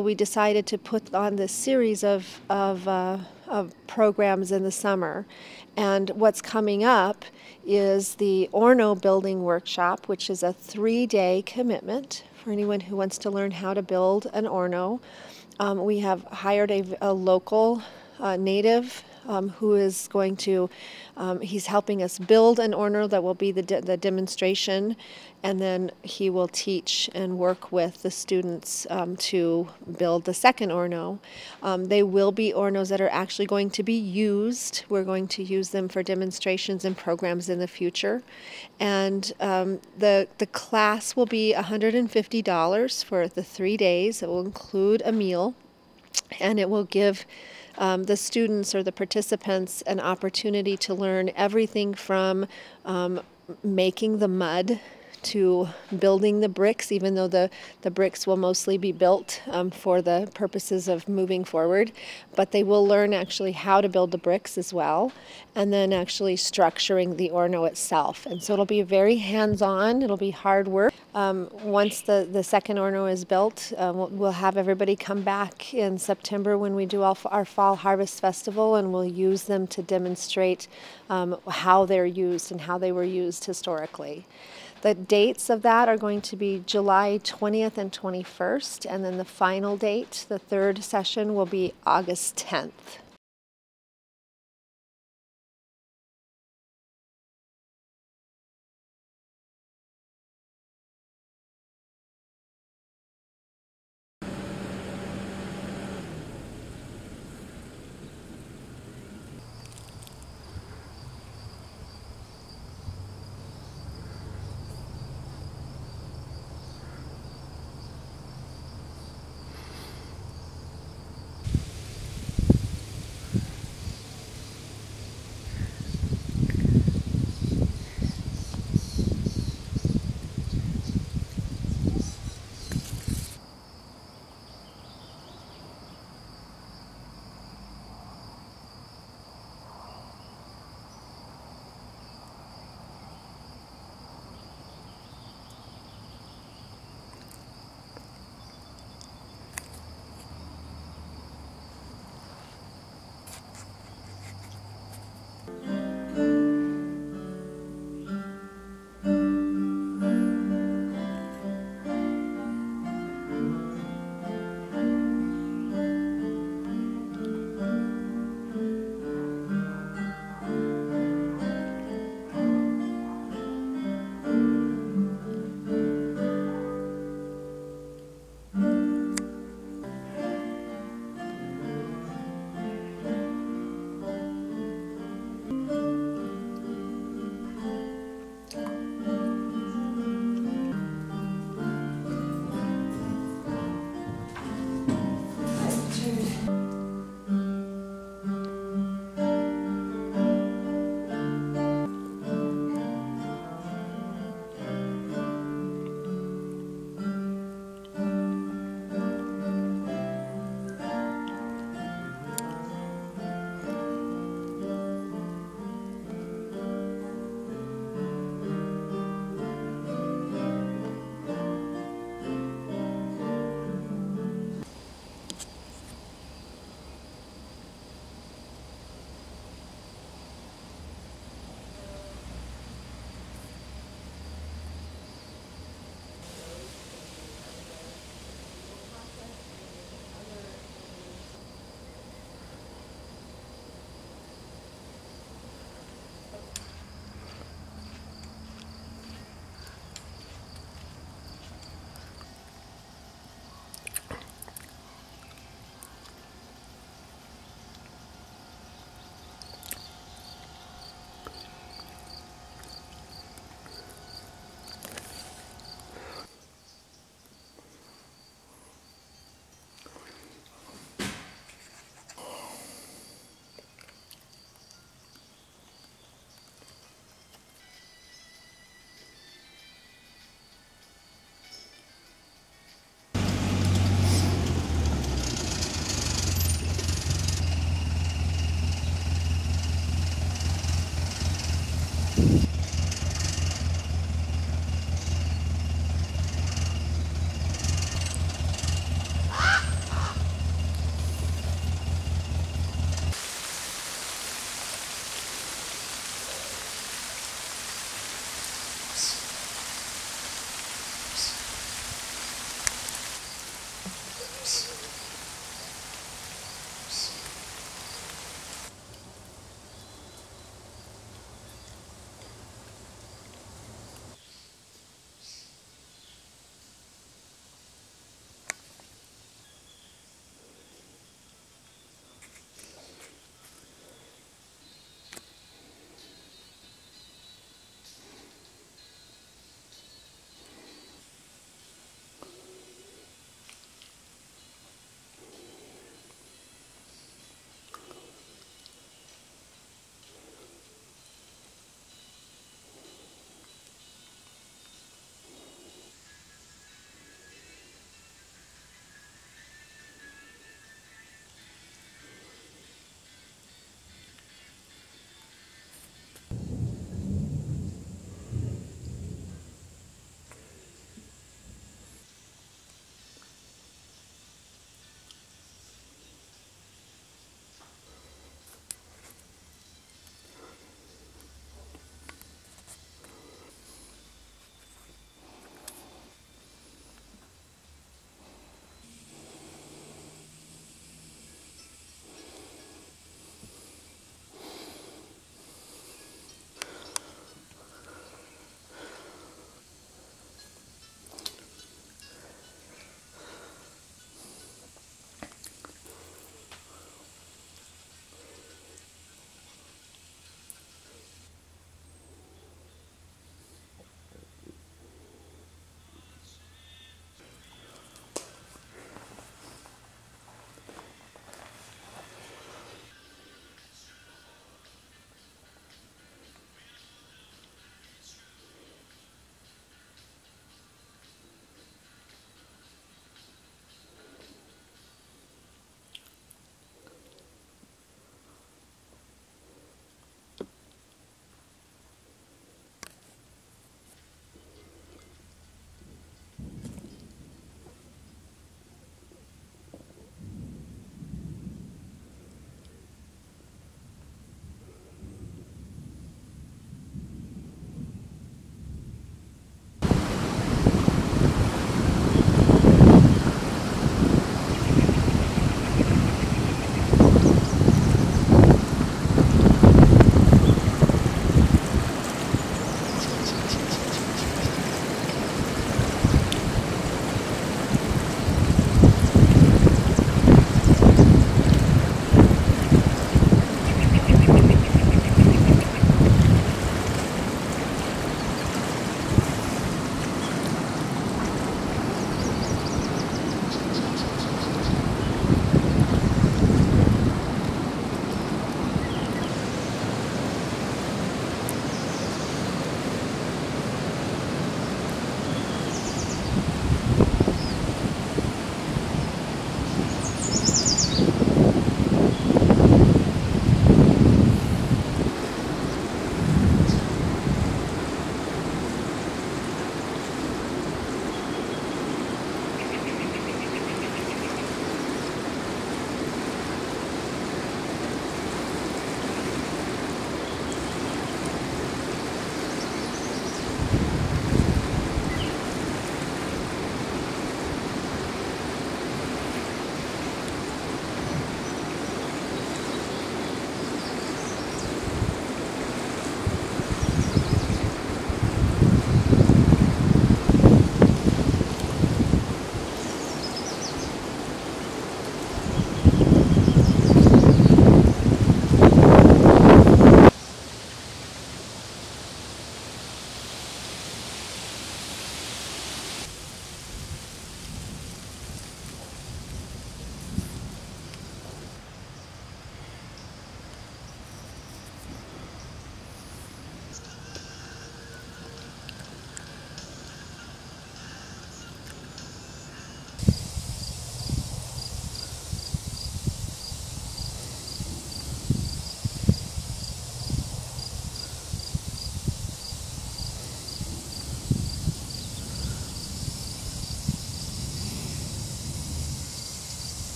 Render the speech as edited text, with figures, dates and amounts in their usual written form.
We decided to put on this series of programs in the summer. And what's coming up is the Orno building workshop, which is a 3-day commitment for anyone who wants to learn how to build an Orno. We have hired a local native who is going to, he's helping us build an Orno that will be the demonstration, and then he will teach and work with the students to build the second Orno. They will be Ornos that are actually going to be used. We're going to use them for demonstrations and programs in the future. And the class will be $150 for the 3 days. It will include a meal, and it will give the students or the participants an opportunity to learn everything from making the mud to building the bricks, even though the bricks will mostly be built for the purposes of moving forward. But they will learn actually how to build the bricks as well, and then actually structuring the Orno itself. And so it'll be very hands-on, it'll be hard work. Once the second Orno is built, we'll have everybody come back in September when we do our Fall Harvest Festival, and we'll use them to demonstrate how they're used and how they were used historically. The dates of that are going to be July 20th and 21st, and then the final date, the third session, will be August 10th.